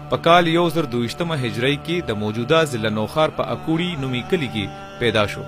په کال 1022 هجری کې د موجوده ضلع نوخار په اکوړي نومي کلي کې پیدا شو.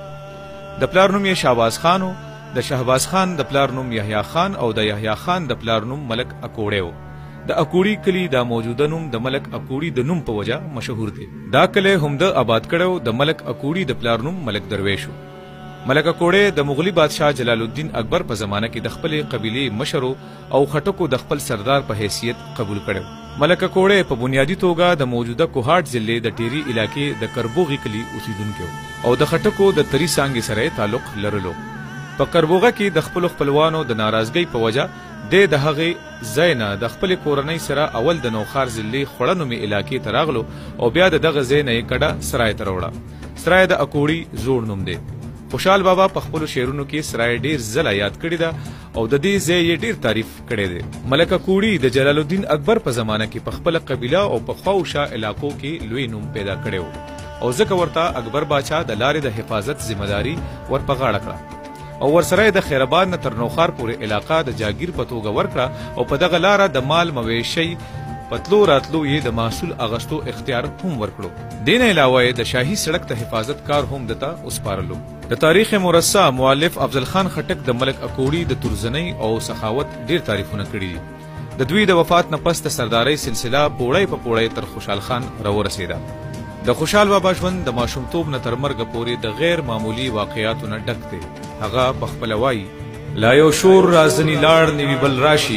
د پلار نوم یې شهباز خان و، د شهباز خان د پلار نوم یحیی خان او د یحیی خان د پلار نوم ملک اکوړی و. د اکوړي کلي دا موجوده نوم د ملک اکوړي د نوم په وجه مشهور دی. دا کلی هم د آباد کړو د ملک اکوړي د پلار نوم ملک درویش و. ملک اکوړی د مغلي بادشاه جلال الدین اکبر په زمانه کې د خپلې قبیلې مشر او خټکو د خپل سردار په حیثیت قبول کړو. ملک اکوړی په بنیادی توګه د موجوده کوهاټ ضلع د ټیری علاقې د کربوغي کلي اوسیدونکی او د خټکو د تری څانګې سره تعلق لرلو. په کربوغه کې د خپل خپلوانو د ناراضګۍ په وجه د هغې ځای نه د خپلې کورنۍ سره اول د نوخار ضلع خوړه نومي علاقې ته راغلو او بیا د دغه ځای نه یې کډه سرای ته راوړه. سرای د اکوړي زوړ نوم دی. خوشحال بابا په خپلو شعرونو کې سرای ډیر ځله یاد کړی ده او د دې ځای یې ډیر تعریف کړی دی. ملک اکوړي د جلال الدین اکبر په زمانه کې په خپله قبیله او په خواوشا علاقو کې لوی نوم پیدا کړی و او ځکه ورته اکبر باچا د لارې د حفاظت ذمہداري ور په غاړه کړه او ورسره د خیرآباد نه تر نوخار پورې علاقه د جاگیر په توګه ورکړه او په دغه لاره د مال مویشي پتلو راتلو یې د محصول اغستو اختیار هم ورکړو. دین علاوه د شاهي سړک ته حفاظت کار هم دته وسپارلو. د تاریخ مرصع مؤلف افضل خان خټک د ملک اکوړي د تورزنۍ او سخاوت ډیر تعریفونه کړي دي. د دوی د وفات نه پس د سردارۍ سلسله پوړی په پوړی تر خوشحال خان راورسېده. د خوشحال بابا ژوند د ماشومتوب نه تر مرګه پورې د غیر معمولي واقعاتو نه ډک دی. هغه پخپله وایي لا یو شور را ځنې لاړ نوي بل راشي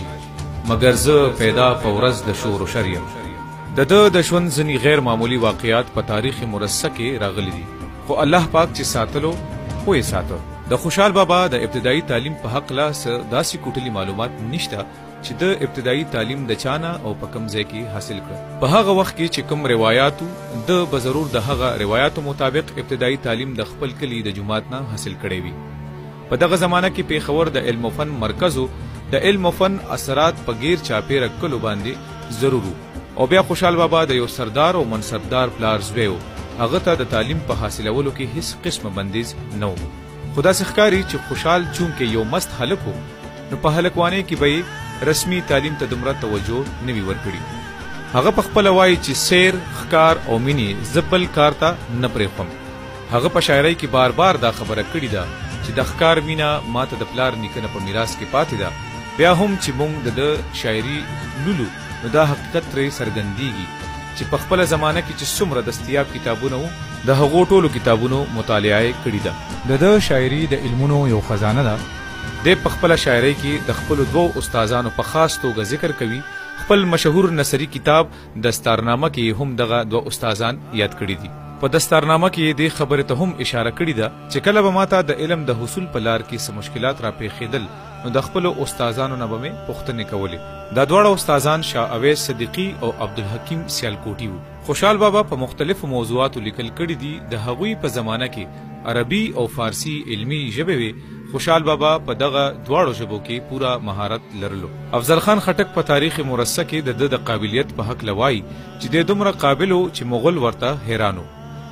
مګر زه پیدا په ورځ د شور و شر یم. د ده د ژوند ځینې غیر معمولي واقعات په تاریخ مرصع کې راغلي دي خو الله پاک چې ساتلو خو یې ساته. د خوشحال بابا د ابتدایي تعلیم په هکله څه داسې کوټلي معلومات نشته چې د ابتدایي تعلیم د چانه او په کوم ځای کې حاصل کړه. په هغه وخت کې چې کوم روایاتو د به ضرور د هغه روایاتو مطابق ابتدایي تعلیم د خپل کلي د جومات نه حاصل کړی وي. په دغه زمانه کې پیښور د علم و فن مرکز و. د علم و فن اثرات په غیر چاپیره کلو باندې ضرور او بیا خوشحال بابا د یو سردار او منصبدار پلار زوی و. هغه ته د تعلیم په حاصلولو کې هیڅ قسمه بندیز نه و. خو داسې ښکاري چې خوشحال چونکې یو مست هلک و نو په هلکوانۍ کې به یې رسمي تعلیم ته دومره توجه نه وي ورکړي. هغه پخپله وایي چې سیر ښکار او مینې زه بل کار ته نه پرېښوم. هغه په شاعرۍ کې بار بار دا خبره کړې ده چې د ښکار مینه ماته د پلار نیکه نه په میراث کې پاتې ده. بیا هم چې موږ د شاعري لولو نو دا حقیقت ترې څرګندېږي چې په خپله زمانه کې چې څومره دستیاب کتابونه وو د هغو ټولو کتابونو مطالعه کړې ده. د ده شاعري د علمونو یو خزانه ده. دی په خپله شاعرۍ کې د خپلو دوو استادانو په خاص توګه ذکر کوي. خپل مشهور نثري کتاب دستارنامه کې هم دغه دوه استادان یاد کړي دي. په دستارنامه کې دې خبرې ته هم اشاره کړې ده چې کله به ماته د علم د حصول په لار کې څه مشکلات را پیښېدل نو د خپلو استادانو نه به مې پوښتنې کولې. دا دواړه استادان شاه اویس صدیقي او عبدالحکیم سیالکوټي وو. خوشحال بابا په مختلفو موضوعاتو لیکل کړي دي. د هغوی په زمانه کې عربي او فارسي علمي ژبې وې. خوشحال بابا په دغه دواړو ژبو کې پوره مهارت لرلو. افضل خان خټک په تاریخ مرصع کې د د قابلیت په هکله وایي چې د دومره قابل و چې مغل ورته حیران و.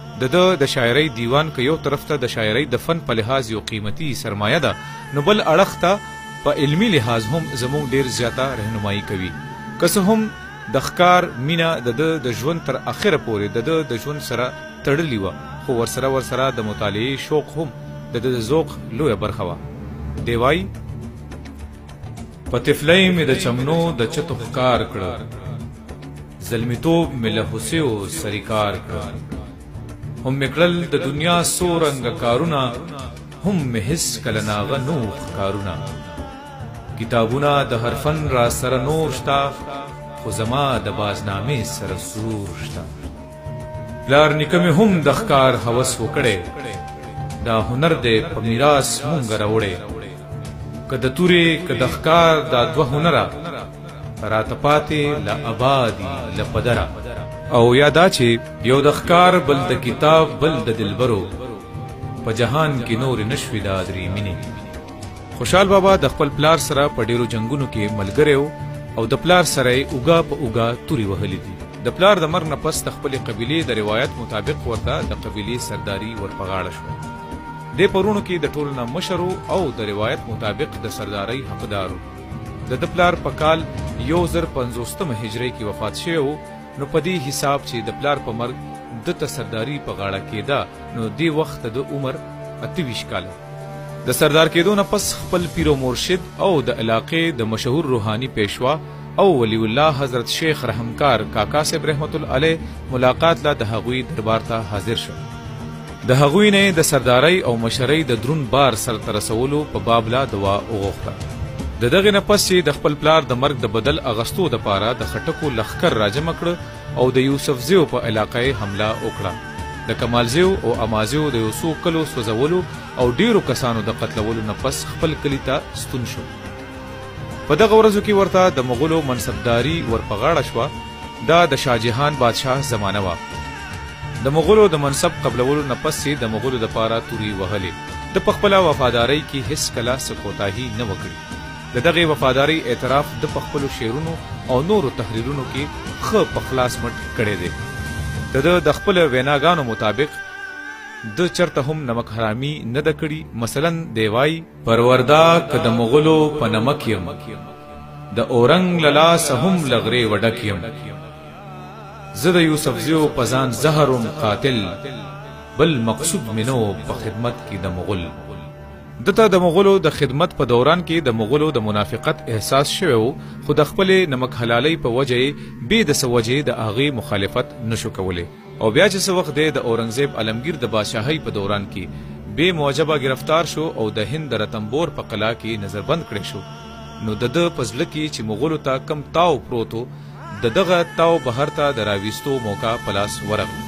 د شاعرۍ دیوان که یو طرف ته د شاعرۍ د فن په لحاظ یو قیمتي سرمایه ده نو بل اړخ ته په علمي لحاظ هم زموږ ډیر زیاته رهنمایي کوي. که څه هم د ښکار مینه د ژوند تر اخره پورې د ژوند سره تړلې وه خو ورسره د مطالعې شوق هم د ذوق لویه برخه وه. دی وایي په طفلۍ مې د چمنو د چتو ښکار کړه زلمیتوب مې له هوسیو سریکار کړه هم مې کړل د دنیا څو رنګه کارونه هم مې هېڅ کله ناغه نوخ کارونه کتابونه د هر فن را سره نور شته خو زما د بازنامې سره سرور شته. پلار نیکه مې هم د ښکار هوس وکړی دا هنر دی په میراث مونږ راوړی که د تورې که د ښکار دا دوه هنره راته پاتې له ابادي له پدره او یا دا چې یو د ښکار بل د کتاب بل د دلبرو په جهان کې نور نشوي دا درې مینې. خوشحال بابا د خپل پلار سره په ډیرو جنگونو کې ملګری و او د پلار سره یې اوږه په اوږه تورې وهلې دي. د پلار د مرګ نه پس د خپلې قبیلې د روایت مطابق ورته د قبیلې سرداري ور په غاړه شوه. دې پرونو کې د ټولو نه مشر او د روایت مطابق د سردارۍ حقدار و. د پلار په کال 1050 هجری کې وفات شوی و، نو په دې حساب چې د پلار په مرګ د سرداری په غاړه کېده، نو دې وخت د عمر 28 کاله. د سردار کېدو نه پس خپل پیر و مرشد او د علاقې د مشهور روحانی پیشوا او ولی الله حضرت شیخ رحمکار کاکا صاحب رحمت الله علیه ملاقات لا د هغوی دربار ته حاضر شو. د هغوی نه د سردارۍ او مشرۍ د درون بار سرته رسولو په باب لا دعا وغوښته. د دغې نه پس چې د خپل پلار د مرګ د بدل اغستو دپاره د خټکو لښکر راجمع کړه او د یوسفزیو په علاقه یې حمله وکړه. د کمالزیو او امازیو د یو څو کلو سوځولو او ډیرو کسانو د قتلولو نه پس خپل کلي ته ستون شو. په دغه ورځو کې ورته د مغولو منصبداري ور په غاړه شوه. دا د شاه جهان بادشاه زمانه وه. د مغولو د منصب قبلولو نه پس یې د مغولو دپاره توري وهلې. د په خپله وفادارۍ کې هیڅ کله څه کوتاهي نه وکړي. د دغې وفادارۍ اعتراف د په خپلو شعرونو او نورو تحریرونو کې ښه په خلاص مټ کړی دی. د خپل ویناګانو مطابق د چرته هم نمک حرامي نه ده کړي. مثلا دی وایي پروردا که د مغلو په نمک یم، د اورنګ له لاسه هم لغرې وډک یم. زه د یوسفزیو په ځان زهرم قاتل، بل مقصود مې نو په خدمت کې د مغل. دته د مغولو د خدمت په دوران کې د مغولو د منافقت احساس شوی و، خو د خپلې نمک حلالۍ په وجه یې بې د څه وجې د هغې مخالفت نشو کولی. او بیا چې څه وخت دی د اورنګزیب عالمګیر د بادشاهۍ په دوران کې بې معجبه گرفتار شو او د هند د رتنبور په قلعه کې نظربند کړی شو. نو د ده په زړه کې چې مغولو ته کم تاو پروت و، د دغه تاو بهر ته د راویستو موقع په لاس ورغله.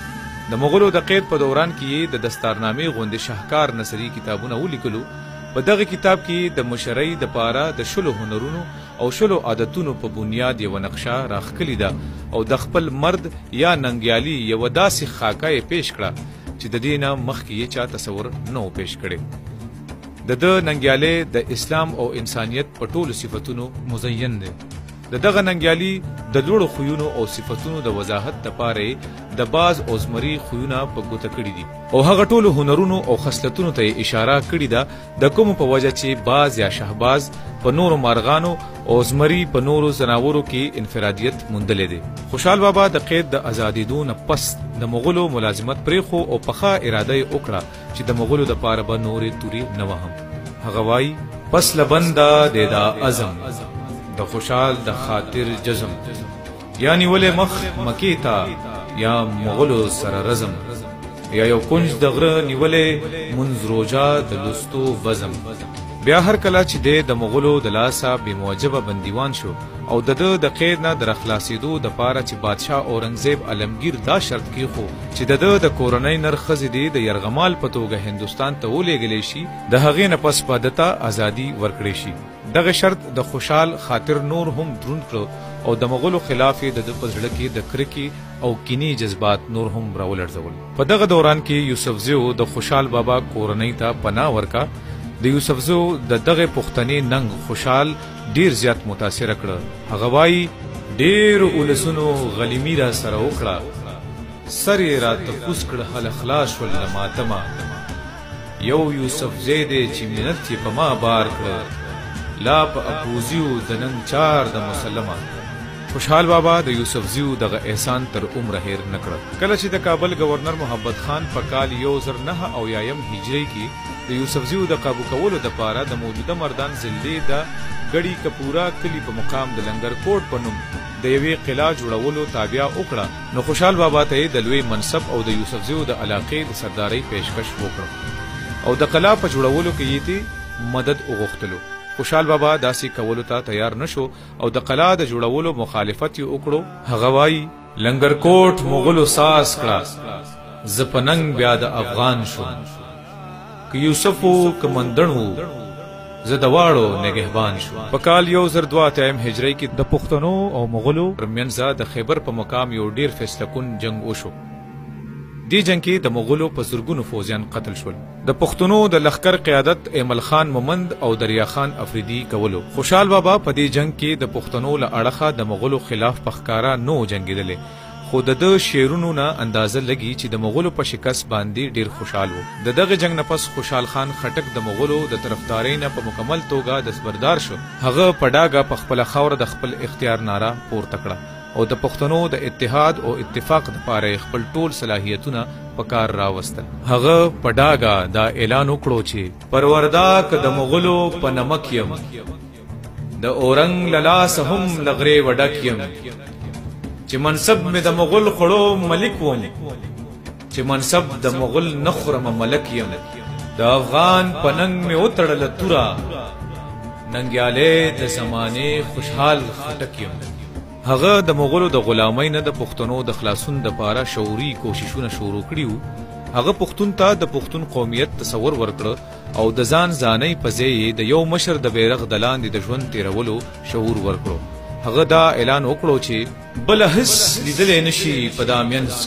د مغولو د قید په دوران کې د دستارنامې غوندې شاهکار نثري کتابونه ولیکلو. په دغه کتاب کې د مشرۍ دپاره د 10 هنرونو او 10 عادتونو په بنیاد یوه نقشه راښکلې ده او د خپل مرد یا ننګیالي یوه داسې خاکه یې پیش کړه چې د دې نه مخکې یې چا تصور نه و پیش کړی. د ده ننګیالی د اسلام او انسانیت په ټولو صفتونو مزین دی. د دغه ننګیالي د لوړو خویونو او صفتونو د وضاحت دپاره د باز او زمري خویونه په ګوته کړي دي او هغه ټولو هنرونو او خصلتونو ته یې اشاره کړې ده د کومو په وجه چې باز یا شهباز په نورو مارغانو او زمري په نورو ځناورو کې انفرادیت موندلی دی. خوشحال بابا د قید د ازادېدو نه پس د مغولو ملازمت پرېښو او پخه اراده یې وکړه چې د مغولو دپاره به نورې تورې نه وهم. هغه وایي پس لبنده دی دا عزم، د خوشحال د خاطر جزم، یعنی ولې مخ مکې ته یا مغلو سره رزم، یا یو کنج د غره نیولې منځ روجا د لستو وزم. بیا هر کله چې دی د مغولو د لاسه بې موجبه بندیوان شو او د ده د قید نه د راخلاصېدو دپاره چې بادشاه اورنګزیب عالمګیر دا شرط کېښو چې د ده د کورنۍ نر ښځې دې د یرغمال په توګه هندوستان ته ولېږلی شي، د هغې نه پس به ده ته ازادي ورکړی شي. دغه شرط د خوشحال خاطر نور هم دروند کړه او د مغولو خلاف یې د ده په زړه کې د کرکې او کینې جذبات نور هم راولړزول. په دغه دوران کې یوسفزیو د خوشحال بابا کورنۍ ته پناه ورکه. د یوسفزیو د دغه پښتنې ننګ خوشحال ډیر زیات متاثره کړه. هغه وایي ډیرو ولسونو غلیمي را سره وکړه، سر یې راته کوز کړه هله خلاص شول له ماتمه. یو یوسفزی دی چې منت یې په ما بار کړه، لا په اپوزیو د نن چار د مسلمه. خوشحال بابا د یوسفزیو دغه احسان تر عمره هیر نه کړه. کله چې د کابل گورنر محمد خان په کال 1009 هجري کې د یوسفزیو د قابو کولو دپاره د موجوده مردان ضلعې د ګړي کپورا کلي په مقام د لنګر کوټ په نوم د یوې قلعه جوړولو تابع وکړه. نو خوشحال بابا ته یې د لوی منصب او د یوسفزیو د علاقې د سردارۍ پیشکش وکړه او د قلعه په جوړولو کې یې مدد وغوښتلو. خوشحال بابا داسې کولو ته تیار نشو او د قلعه د جوړولو مخالفت یې وکړو. هغه وایي لنګر کوټ مغلو ساس کړه، زه په ننګ بیا د افغان شوم، که یوسف و که مندڼ و زه د واړو نګهبان شوم. په کال 1002 هجري کې د پښتنو او مغلو ترمنځ د خیبر په مقام یو ډیر فیصله کن جنگ وشو. دې جنگ کې د مغولو په زرګونو فوجیان قتل شول. د پښتنو د لښکر قیادت ایمل خان مومند او دریا خان افریدي کولو. خوشحال بابا په دې جنگ کې د پښتنو له اړخه د مغولو خلاف په ښکاره نو جنګېدلی، خو د شعرونو نه اندازه لګي چې د مغولو په شکست باندې ډیر خوشحال وو. د دغه جنگ نه پس خوشحال خان خټک د مغولو د طرفدارۍ نه په مکمل توګه دستبردار شو. هغه په ډاګه په خپله خاوره د خپل اختیار ناره پورته کړه او د پښتنو د اتحاد او اتفاق دپاره خپل ټول صلاحیتونه په کار راوستل. هغه په ډاګه دا اعلان وکړو چې پروردا که د مغولو په نمک یم، د اورنګ له لاسه هم لغرې وډک یم، چې منصب مې د مغل خړو ملک وم، چې منصب د مغل نه خورم ملک یم، د افغان په ننګ مې وتړله توره، ننګیالی د زمانې خوشحال خټک یم. هغه د مغلو د غلامۍ نه د پښتنو د خلاصون دپاره شعوري کوششونه شروع کړي وو. هغه پښتون ته د پښتون قومیت تصور ورکړه او د ځان ځانۍ په ځای یې د یو مشر د بیرغ د لاندې د ژوند تیرولو شعور ورکړو. هغه دا اعلان وکړو چې بله هیڅ لیدلی نشي په دا منځ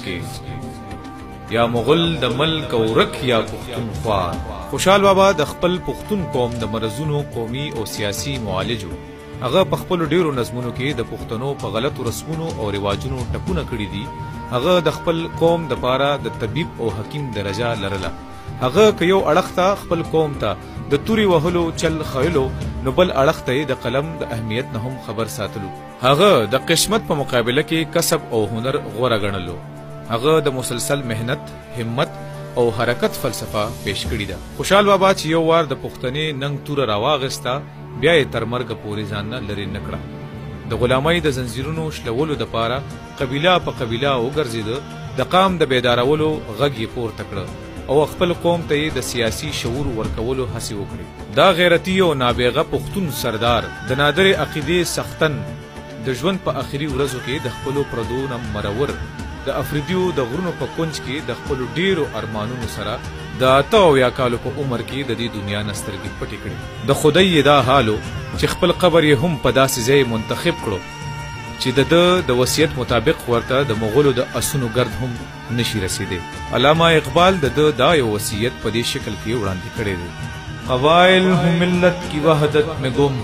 کې، یا مغل د ملک او ورک یا پښتونخوا. خوشحال بابا د خپل پښتون قوم د مرزونو قومي او سیاسي معالج و. هغه په خپلو ډیرو نظمونو کې د پښتنو په غلطو رسمونو او رواجونو ټپونه کړي دي. هغه د خپل قوم دپاره د طبیب او حکیم درجه لرله. هغه که یو اړخ ته خپل قوم ته د توري وهلو چل خیلو، نو بل اړخ ته د قلم د اهمیت نه هم خبر ساتلو. هغه د قسمت په مقابله کې کسب او هنر غوره ګڼلو. هغه د مسلسل مهنت، همت او حرکت فلسفه پیش کړې ده. خوشحال بابا چې یو وار د پښتنې ننګ توره راواغسته، بیا یې تر مرګه پورې ځان نه لرې نه کړه. د غلامۍ د زنځیرونو شلولو دپاره قبیله په قبیله وګرځېده، د قام د بیدارولو غږ یې پورته کړه او خپل قوم ته یې د سیاسي شعور ورکولو هڅې وکړې. دا غیرتي او نابغه پښتون سردار د نادر عقیدې سختن د ژوند په آخري ورځو کې د خپلو پردو نه مرور د افریدیو د غرونو په کونج کې د خپلو ډیرو ارمانونو سره د 8 کالو په عمر کې د دې دنیا نه سترګې پټې کړې. د خدای یې دا حالو چې خپل قبر یې هم په داسې ځای منتخب کړو چې د ده د وصیت مطابق ورته د مغولو د اسونو ګرد هم نشي رسیدی. علامه اقبال د ده دا یو وصیت په دې شکل کې وړاندې کړی دی: قبائل ہوں ملت کی وحدت میں گم،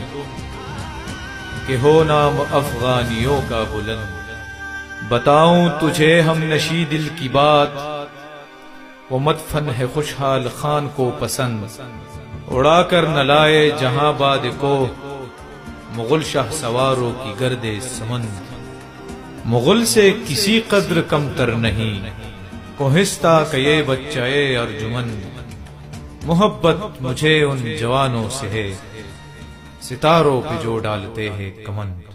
کہ ہو نام افغانیوں کا بلند، بتاؤں تجھے ہم نشی دل کی بات، وہ مدفن ہے خوشحال خان کو پسند، اڑا کر نہ لائے جہاں باد کو مغل شاہ سواروں کی گرد سمند، مغل سے کسی قدر کم تر نہیں، کوہستہ کہ یہ بچہ ارجمند، محبت مجھے ان جوانوں سے ہے، ستاروں پہ جو ڈالتے ہیں کمند.